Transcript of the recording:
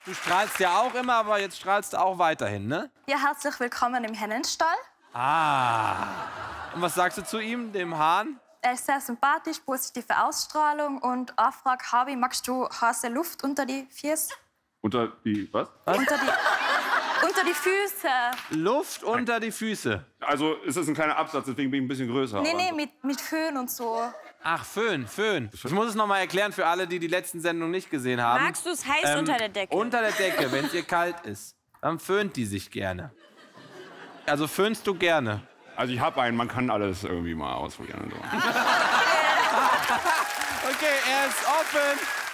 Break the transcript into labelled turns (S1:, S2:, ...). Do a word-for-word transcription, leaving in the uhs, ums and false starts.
S1: Du strahlst ja auch immer, aber jetzt strahlst du auch weiterhin, ne?
S2: Ja, herzlich willkommen im Hennenstall.
S1: Ah. Und was sagst du zu ihm, dem Hahn?
S2: Er ist sehr sympathisch, positive Ausstrahlung. Und eine Frage habe ich, magst du heiße Luft unter die Füße?
S3: Unter die, was?
S1: was?
S2: Unter die, unter die Füße.
S1: Luft unter die Füße.
S3: Also ist das ein kleiner Absatz, deswegen bin ich ein bisschen größer.
S2: Nee,
S3: aber-
S2: nee, mit, mit Föhn und so.
S1: Ach, Föhn, Föhn. Ich muss es noch mal erklären für alle, die die letzten Sendungen nicht gesehen haben.
S4: Magst du es heiß unter der Decke?
S1: Unter der Decke, wenn es ihr kalt ist, dann föhnt die sich gerne. Also föhnst du gerne?
S3: Also ich habe einen, man kann alles irgendwie mal ausprobieren.
S1: Okay, er ist offen.